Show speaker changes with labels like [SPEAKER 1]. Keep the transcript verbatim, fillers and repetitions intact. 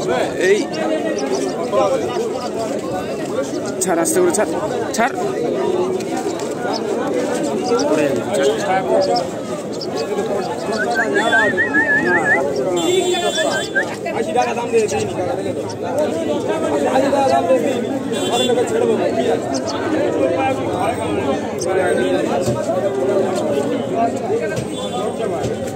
[SPEAKER 1] এই ছাড় আস্তে করে ছাড় ছাড়
[SPEAKER 2] আশি টাকা দাম দিয়ে দিই আশি টাকা দাম দিয়ে দিই আরে লোকে ছেড়ে দেবো কি আছে